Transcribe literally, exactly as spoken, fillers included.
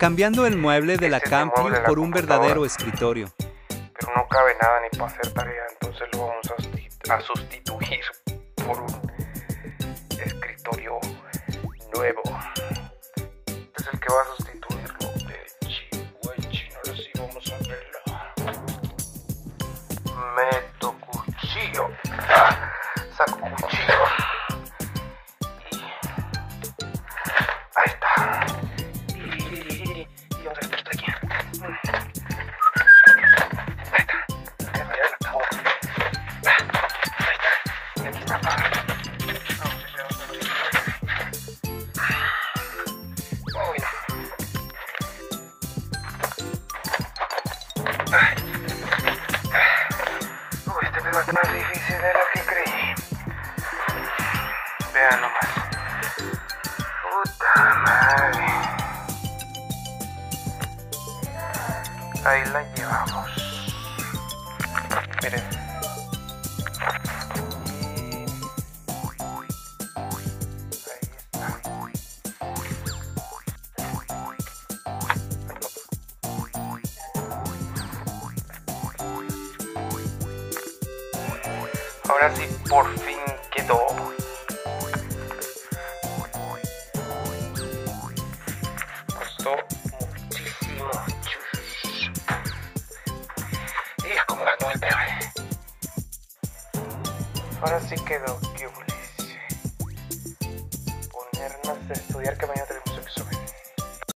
Cambiando el mueble de la Este es mi camping mueble de la por un computadora. verdadero escritorio. Pero no cabe nada ni para hacer tarea, entonces lo vamos a, susti- a sustituir por un escritorio nuevo. Este es el que va a sustituirlo. Chino, ahora sí vamos a verlo. Meto cuchillo. Ah, saco cuchillo. Y ahí está. Y vamos a meter esto aquí. Ahí está. Ya la acabo. Ahí está. Y aquí está. Vamos a hacer otro. Uy, no. Ay. Uy, este pedo es más difícil de lo que creí. Vean nomás. Puta madre. Ahí la llevamos. Miren. Ahí está. Ahora sí, por fin quedó. Costó muchísimo. Y acomodando el peor. Ahora sí quedó. ¿Qué hules? Ponernos a estudiar que mañana